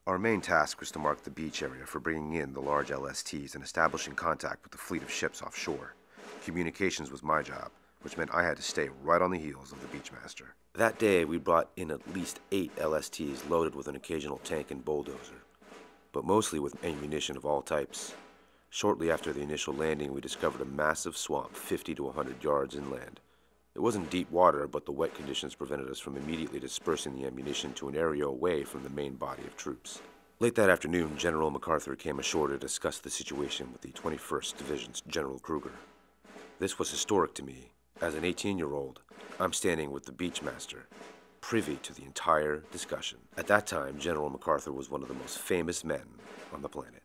Our main task was to mark the beach area for bringing in the large LSTs and establishing contact with the fleet of ships offshore. Communications was my job, which meant I had to stay right on the heels of the Beachmaster. That day, we brought in at least 8 LSTs loaded with an occasional tank and bulldozer, but mostly with ammunition of all types. Shortly after the initial landing, we discovered a massive swamp 50 to 100 yards inland. It wasn't deep water, but the wet conditions prevented us from immediately dispersing the ammunition to an area away from the main body of troops. Late that afternoon, General MacArthur came ashore to discuss the situation with the 21st Division's General Kruger. This was historic to me. As an 18-year-old, I'm standing with the Beachmaster, privy to the entire discussion. At that time, General MacArthur was one of the most famous men on the planet.